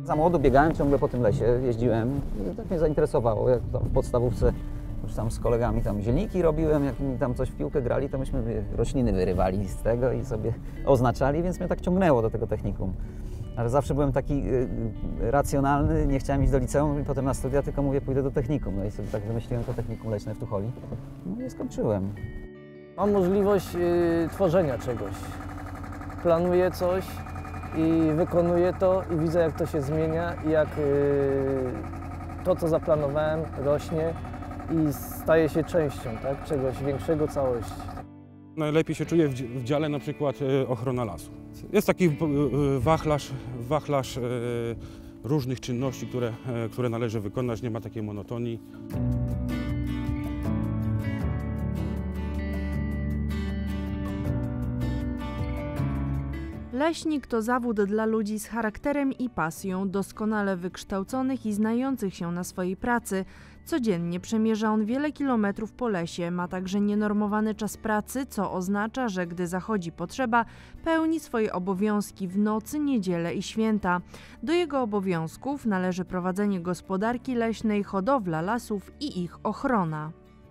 Za młodu biegałem ciągle po tym lesie, jeździłem, tak mnie zainteresowało, jak tam w podstawówce już tam z kolegami tam zielniki robiłem, jak mi tam coś w piłkę grali, to myśmy rośliny wyrywali z tego i sobie oznaczali, więc mnie tak ciągnęło do tego technikum. Ale zawsze byłem taki racjonalny, nie chciałem iść do liceum i potem na studia, tylko mówię, pójdę do technikum. No i sobie tak wymyśliłem to technikum leśne w Tucholi. No i skończyłem. Mam możliwość tworzenia czegoś. Planuję coś i wykonuję to i widzę, jak to się zmienia i jak to, co zaplanowałem, rośnie i staje się częścią, tak, czegoś większego, całości. Najlepiej się czuję w dziale na przykład ochrona lasu. Jest taki wachlarz różnych czynności, które należy wykonać, nie ma takiej monotonii. Leśnik to zawód dla ludzi z charakterem i pasją, doskonale wykształconych i znających się na swojej pracy. Codziennie przemierza on wiele kilometrów po lesie, ma także nienormowany czas pracy, co oznacza, że gdy zachodzi potrzeba, pełni swoje obowiązki w nocy, niedzielę i święta. Do jego obowiązków należy prowadzenie gospodarki leśnej, hodowla lasów i ich ochrona.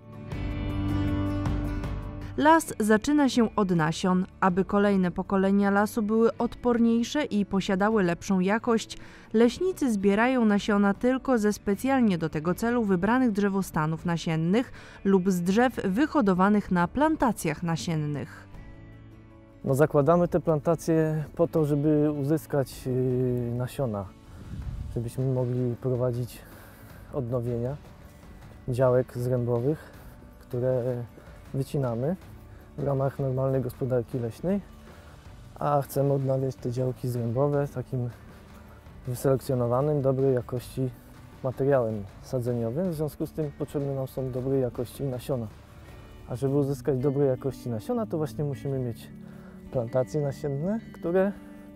Las zaczyna się od nasion. Aby kolejne pokolenia lasu były odporniejsze i posiadały lepszą jakość, leśnicy zbierają nasiona tylko ze specjalnie do tego celu wybranych drzewostanów nasiennych lub z drzew wyhodowanych na plantacjach nasiennych. No, zakładamy te plantacje po to, żeby uzyskać nasiona, żebyśmy mogli prowadzić odnowienia działek zrębowych, które wycinamy w ramach normalnej gospodarki leśnej, a chcemy odnawiać te działki zrębowe takim wyselekcjonowanym, dobrej jakości materiałem sadzeniowym. W związku z tym potrzebne nam są dobrej jakości nasiona. A żeby uzyskać dobrej jakości nasiona, to właśnie musimy mieć plantacje nasienne, które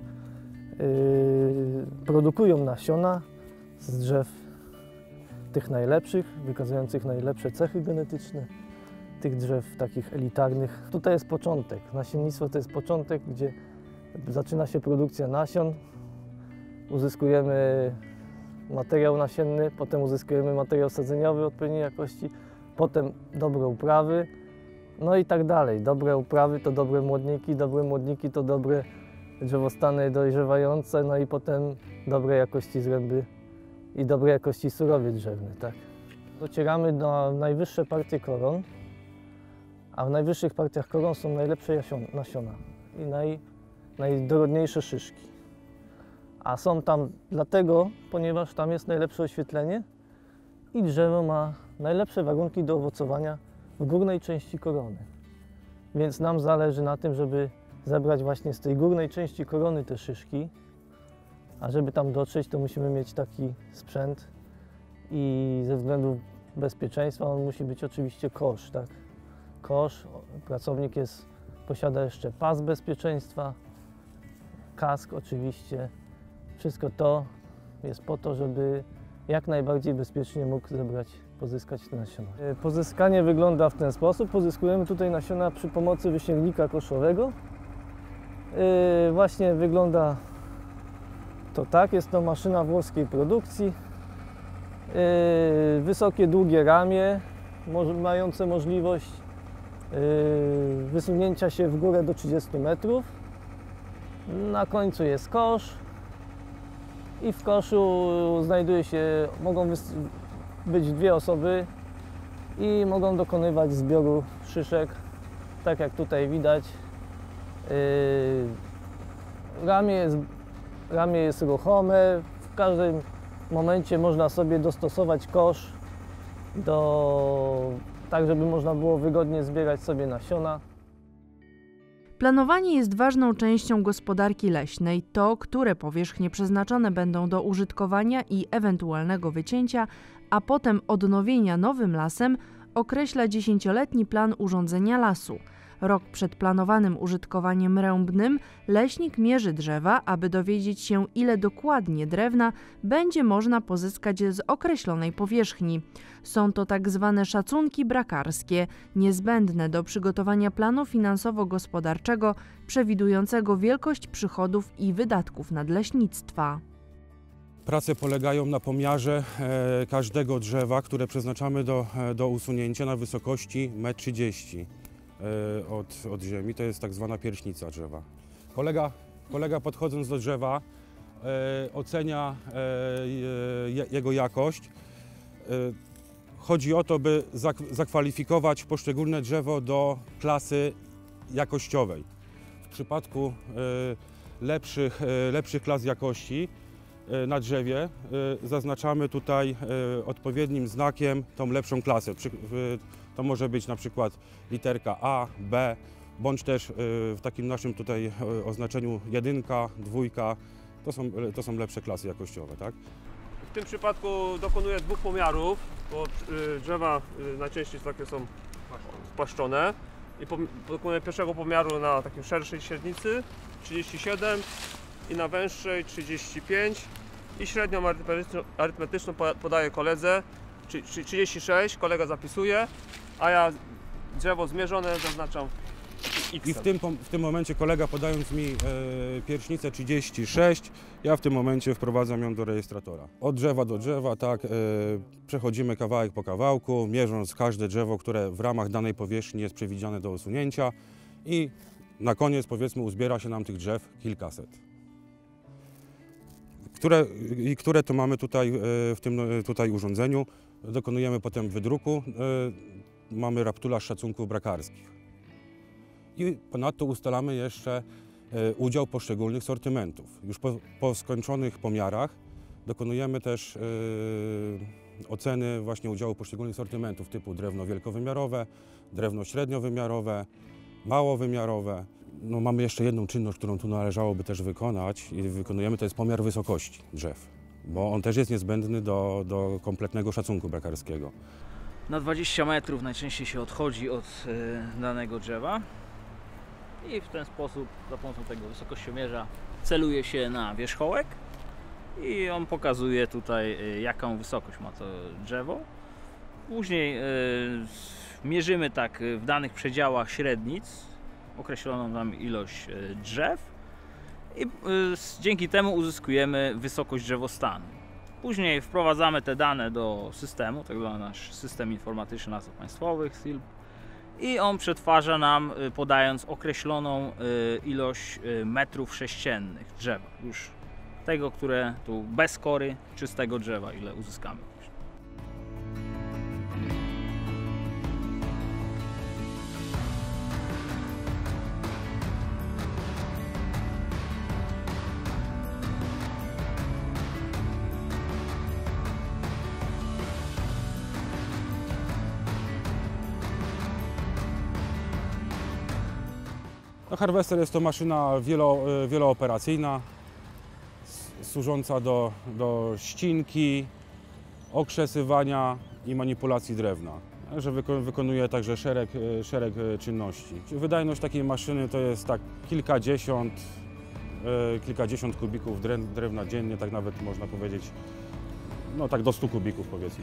produkują nasiona z drzew tych najlepszych, wykazujących najlepsze cechy genetyczne, tych drzew takich elitarnych. Tutaj jest początek. Nasiennictwo to jest początek, gdzie zaczyna się produkcja nasion, uzyskujemy materiał nasienny, potem uzyskujemy materiał sadzeniowy odpowiedniej jakości, potem dobre uprawy, no i tak dalej. Dobre uprawy to dobre młodniki to dobre drzewostany dojrzewające, no i potem dobrej jakości zręby i dobrej jakości surowiec drzewny. Tak. Docieramy do najwyższe partie koron, a w najwyższych partiach koron są najlepsze nasiona i najdorodniejsze szyszki. A są tam dlatego, ponieważ tam jest najlepsze oświetlenie i drzewo ma najlepsze warunki do owocowania w górnej części korony. Więc nam zależy na tym, żeby zebrać właśnie z tej górnej części korony te szyszki, a żeby tam dotrzeć, to musimy mieć taki sprzęt i ze względu bezpieczeństwa on musi być oczywiście kosz, tak? Kosz, pracownik posiada jeszcze pas bezpieczeństwa, kask oczywiście. Wszystko to jest po to, żeby jak najbardziej bezpiecznie mógł pozyskać te nasiona. Pozyskanie wygląda w ten sposób. Pozyskujemy tutaj nasiona przy pomocy wysięgnika koszowego. Właśnie wygląda to tak. Jest to maszyna włoskiej produkcji. Wysokie, długie ramię, mające możliwość wysunięcia się w górę do 30 metrów. Na końcu jest kosz i w koszu mogą być dwie osoby i mogą dokonywać zbioru szyszek, tak jak tutaj widać. Ramię jest ruchome, w każdym momencie można sobie dostosować kosz tak, żeby można było wygodnie zbierać sobie nasiona. Planowanie jest ważną częścią gospodarki leśnej. To, które powierzchnie przeznaczone będą do użytkowania i ewentualnego wycięcia, a potem odnowienia nowym lasem, określa 10-letni plan urządzenia lasu. Rok przed planowanym użytkowaniem rębnym leśnik mierzy drzewa, aby dowiedzieć się, ile dokładnie drewna będzie można pozyskać z określonej powierzchni. Są to tak zwane szacunki brakarskie, niezbędne do przygotowania planu finansowo-gospodarczego przewidującego wielkość przychodów i wydatków nadleśnictwa. Prace polegają na pomiarze każdego drzewa, które przeznaczamy do usunięcia na wysokości 1,30 m od ziemi. To jest tak zwana pierśnica drzewa. Kolega podchodząc do drzewa ocenia jego jakość. Chodzi o to, by zakwalifikować poszczególne drzewo do klasy jakościowej. W przypadku lepszych klas jakości na drzewie zaznaczamy tutaj odpowiednim znakiem tą lepszą klasę. To może być na przykład literka A, B, bądź też w takim naszym tutaj oznaczeniu 1, 2. To są lepsze klasy jakościowe, tak? W tym przypadku dokonuję 2 pomiarów, bo drzewa najczęściej takie są spłaszczone. I dokonuję pierwszego pomiaru na takim szerszej średnicy 37 i na węższej 35 i średnią arytmetyczną podaję koledze, czyli 36, kolega zapisuje, a ja drzewo zmierzone zaznaczam X. I w tym momencie kolega, podając mi pierśnicę 36, ja w tym momencie wprowadzam ją do rejestratora. Od drzewa do drzewa, tak, przechodzimy kawałek po kawałku, mierząc każde drzewo, które w ramach danej powierzchni jest przewidziane do usunięcia i na koniec, powiedzmy, uzbiera się nam tych drzew kilkaset. Które to mamy tutaj w tym tutaj urządzeniu. Dokonujemy potem wydruku, mamy raptularz szacunków brakarskich. I ponadto ustalamy jeszcze udział poszczególnych sortymentów. Już po skończonych pomiarach dokonujemy też oceny właśnie udziału poszczególnych sortymentów typu drewno wielkowymiarowe, drewno średniowymiarowe, małowymiarowe. No, mamy jeszcze jedną czynność, którą tu należałoby też wykonać i wykonujemy, to jest pomiar wysokości drzew, bo on też jest niezbędny do kompletnego szacunku brakarskiego. Na 20 metrów najczęściej się odchodzi od danego drzewa i w ten sposób za pomocą tego wysokościomierza celuje się na wierzchołek i on pokazuje tutaj, jaką wysokość ma to drzewo. Później mierzymy tak w danych przedziałach średnic określoną nam ilość drzew i dzięki temu uzyskujemy wysokość drzewostanu. Później wprowadzamy te dane do systemu, tak zwany nasz system informatyczny Lasów Państwowych, SILP, i on przetwarza nam, podając określoną ilość metrów sześciennych drzewa, już tego, które tu bez kory, czystego drzewa, ile uzyskamy. No, harvester jest to maszyna wielooperacyjna, służąca do ścinki, okrzesywania i manipulacji drewna. Także wykonuje także szereg czynności. Wydajność takiej maszyny to jest tak kilkadziesiąt kubików drewna dziennie, tak nawet można powiedzieć, no tak do 100 kubików powiedzmy.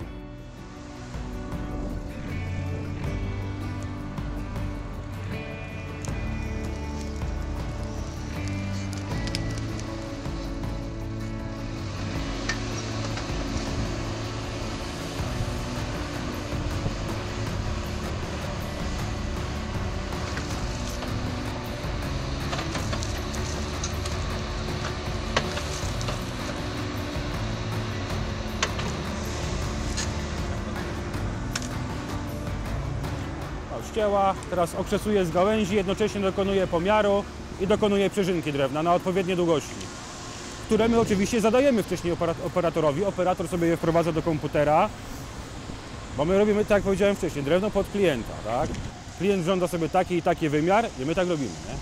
Ścięła, teraz okrzesuje z gałęzi, jednocześnie dokonuje pomiaru i dokonuje przeżynki drewna na odpowiednie długości, które my oczywiście zadajemy wcześniej operatorowi. Operator sobie je wprowadza do komputera, bo my robimy, tak jak powiedziałem wcześniej, drewno pod klienta, tak? Klient żąda sobie taki i taki wymiar i my tak robimy, nie?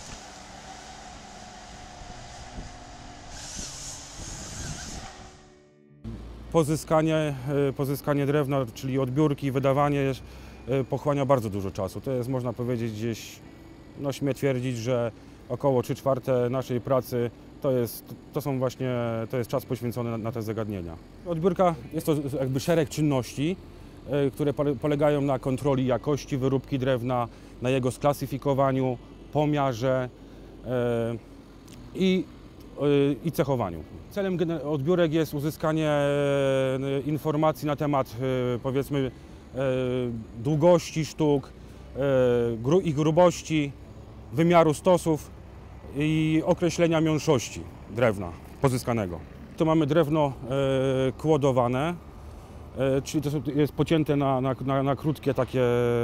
Pozyskanie drewna, czyli odbiórki, wydawanie pochłania bardzo dużo czasu. To jest, można powiedzieć, gdzieś, no śmiem twierdzić, że około 3/4 naszej pracy to jest czas poświęcony na te zagadnienia. Odbiórka jest to jakby szereg czynności, które polegają na kontroli jakości wyróbki drewna, na jego sklasyfikowaniu, pomiarze i i cechowaniu. Celem odbiórek jest uzyskanie informacji na temat, powiedzmy, długości sztuk, ich grubości, wymiaru stosów i określenia miąższości drewna pozyskanego. Tu mamy drewno kłodowane, czyli to jest pocięte na krótkie takie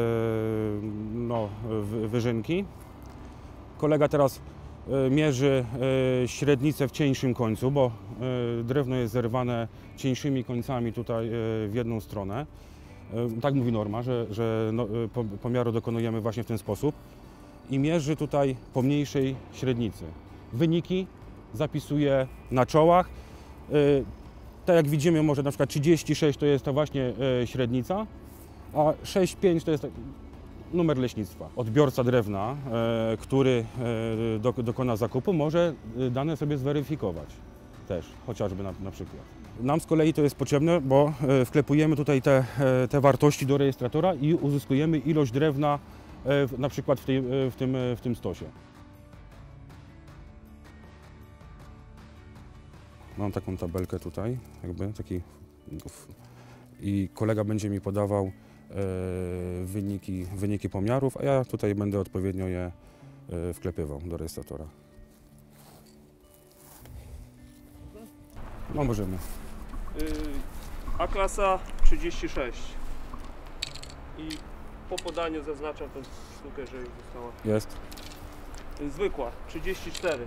wyżynki. Kolega teraz mierzy średnicę w cieńszym końcu, bo drewno jest zerwane cieńszymi końcami tutaj w jedną stronę. Tak mówi norma, że pomiaru dokonujemy właśnie w ten sposób i mierzy tutaj po mniejszej średnicy. Wyniki zapisuje na czołach. Tak jak widzimy, może na przykład 36 to jest to właśnie średnica, a 6,5 to jest numer leśnictwa. Odbiorca drewna, który dokona zakupu, może dane sobie zweryfikować też, chociażby na przykład. Nam z kolei to jest potrzebne, bo wklepujemy tutaj te wartości do rejestratora i uzyskujemy ilość drewna na przykład w tym stosie. Mam taką tabelkę tutaj, i kolega będzie mi podawał wyniki pomiarów, a ja tutaj będę odpowiednio je wklepywał do rejestratora. No możemy. A-klasa 36 i po podaniu zaznaczam tę sztukę, że już została. Jest. Zwykła 34.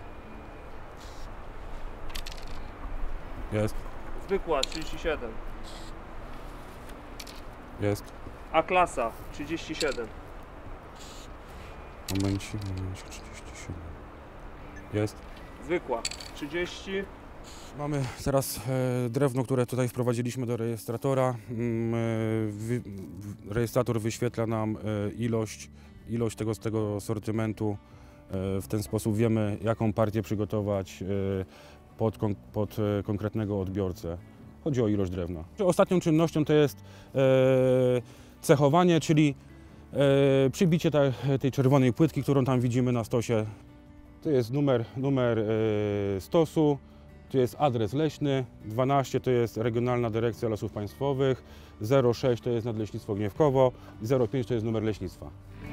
Jest. Zwykła 37. Jest. A-klasa 37. Momencik, 37. Jest. Zwykła 30. Mamy teraz drewno, które tutaj wprowadziliśmy do rejestratora. Rejestrator wyświetla nam ilość tego sortymentu. W ten sposób wiemy, jaką partię przygotować pod konkretnego odbiorcę. Chodzi o ilość drewna. Ostatnią czynnością to jest cechowanie, czyli przybicie tej czerwonej płytki, którą tam widzimy na stosie. To jest numer stosu, tu jest adres leśny, 12 to jest Regionalna Dyrekcja Lasów Państwowych, 06 to jest Nadleśnictwo Gniewkowo i 05 to jest numer leśnictwa.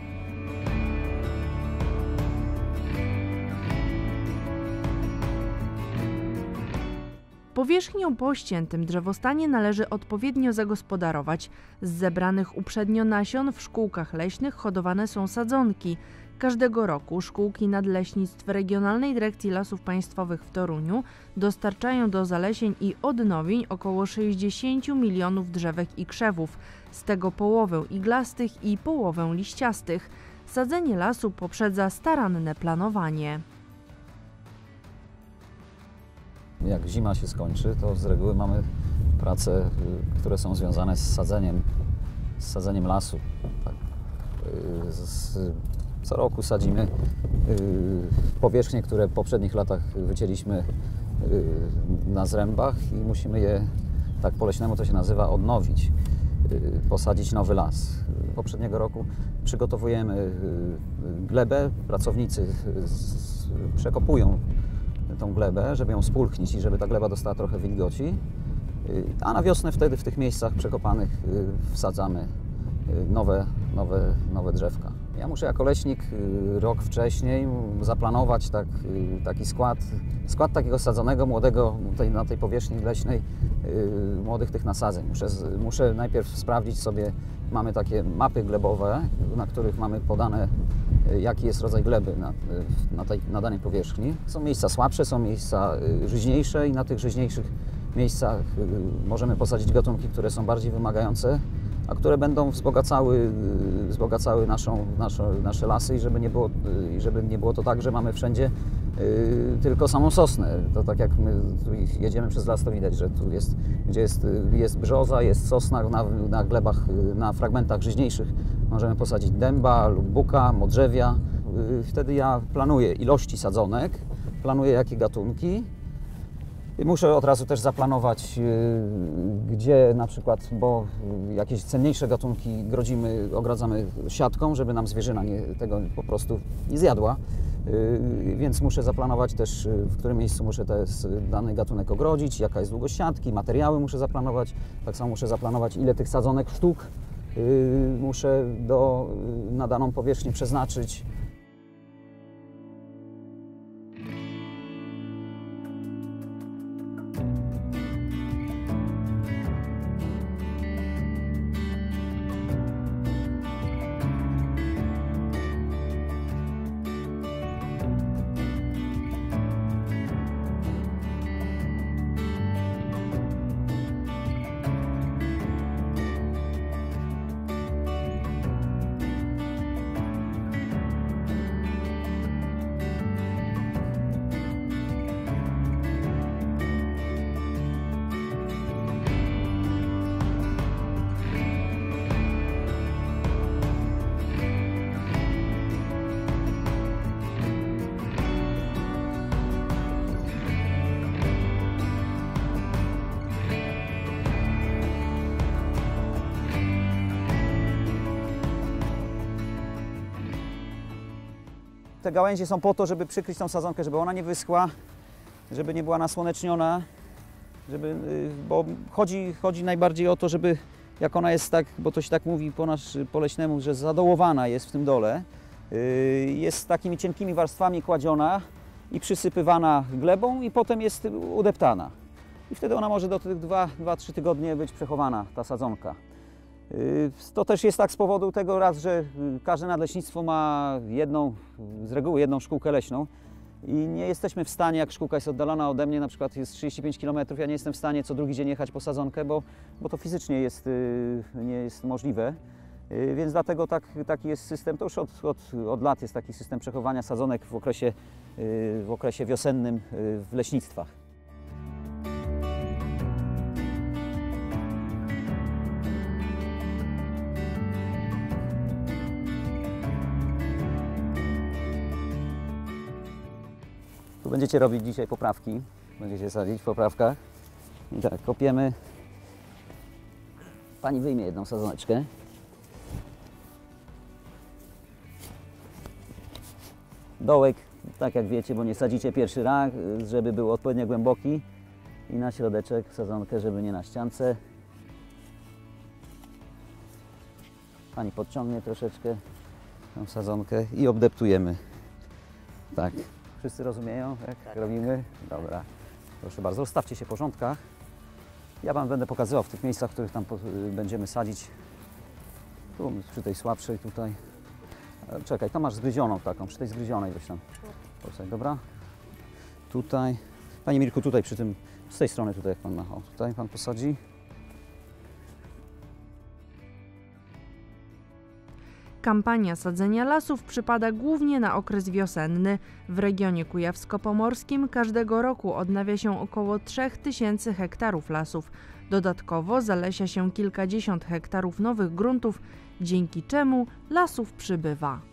Powierzchnię po ściętym drzewostanie należy odpowiednio zagospodarować. Z zebranych uprzednio nasion w szkółkach leśnych hodowane są sadzonki. Każdego roku szkółki nadleśnictw Regionalnej Dyrekcji Lasów Państwowych w Toruniu dostarczają do zalesień i odnowień około 60 milionów drzewek i krzewów, z tego połowę iglastych i połowę liściastych. Sadzenie lasu poprzedza staranne planowanie. Jak zima się skończy, to z reguły mamy prace, które są związane z sadzeniem lasu. Tak. Co roku sadzimy powierzchnie, które w poprzednich latach wycięliśmy na zrębach i musimy je, tak po leśnemu to się nazywa, odnowić, posadzić nowy las. Poprzedniego roku przygotowujemy glebę, pracownicy przekopują tą glebę, żeby ją spulchnić i żeby ta gleba dostała trochę wilgoci, a na wiosnę wtedy w tych miejscach przekopanych wsadzamy nowe drzewka. Ja muszę jako leśnik rok wcześniej zaplanować taki skład takiego sadzonego, młodego na tej powierzchni leśnej, młodych tych nasadzeń. Muszę najpierw sprawdzić sobie, mamy takie mapy glebowe, na których mamy podane, jaki jest rodzaj gleby na danej powierzchni. Są miejsca słabsze, są miejsca żyźniejsze i na tych żyźniejszych miejscach możemy posadzić gatunki, które są bardziej wymagające, a które będą wzbogacały nasze lasy i żeby nie było to tak, że mamy wszędzie tylko samą sosnę. To tak jak my tu jedziemy przez las, to widać, że tu gdzie jest brzoza, jest sosna, na glebach, na fragmentach żyźniejszych możemy posadzić dęba lub buka, modrzewia. Wtedy ja planuję ilości sadzonek, planuję jakie gatunki. Muszę od razu też zaplanować, gdzie na przykład, bo jakieś cenniejsze gatunki ogradzamy siatką, żeby nam zwierzyna tego po prostu nie zjadła. Więc muszę zaplanować też, w którym miejscu muszę dany gatunek ogrodzić, jaka jest długość siatki, materiały muszę zaplanować. Tak samo muszę zaplanować, ile tych sadzonek sztuk muszę na daną powierzchnię przeznaczyć. Te gałęzie są po to, żeby przykryć tą sadzonkę, żeby ona nie wyschła, żeby nie była nasłoneczniona, bo chodzi najbardziej o to, żeby jak ona jest tak, bo to się tak mówi po leśnemu, że zadołowana jest w tym dole, jest takimi cienkimi warstwami kładziona i przysypywana glebą i potem jest udeptana. I wtedy ona może do tych 2-3 tygodnie być przechowana, ta sadzonka. To też jest tak z powodu tego raz, że każde nadleśnictwo ma z reguły jedną szkółkę leśną i nie jesteśmy w stanie, jak szkółka jest oddalona ode mnie, na przykład jest 35 km, ja nie jestem w stanie co drugi dzień jechać po sadzonkę, bo to fizycznie nie jest możliwe. Więc dlatego taki jest system, to już od lat jest taki system przechowywania sadzonek w okresie wiosennym w leśnictwach. Tu będziecie robić dzisiaj poprawki, będziecie sadzić w poprawkach. I tak, kopiemy. Pani wyjmie jedną sadzoneczkę. Dołek, tak jak wiecie, bo nie sadzicie pierwszy raz, żeby był odpowiednio głęboki. I na środeczek sadzonkę, żeby nie na ściance. Pani podciągnie troszeczkę tą sadzonkę i obdeptujemy. Tak. Wszyscy rozumieją, jak robimy? Dobra. Proszę bardzo, ustawcie się w porządkach. Ja Wam będę pokazywał w tych miejscach, w których tam będziemy sadzić. Tu, przy tej słabszej tutaj. Czekaj, to masz zgryzioną taką, przy tej zgryzionej weź tam. Dobra. Tutaj. Panie Mirku, tutaj przy tym, z tej strony tutaj jak Pan ma. O, tutaj Pan posadzi. Kampania sadzenia lasów przypada głównie na okres wiosenny. W regionie kujawsko-pomorskim każdego roku odnawia się około 3000 hektarów lasów. Dodatkowo zalesia się kilkadziesiąt hektarów nowych gruntów, dzięki czemu lasów przybywa.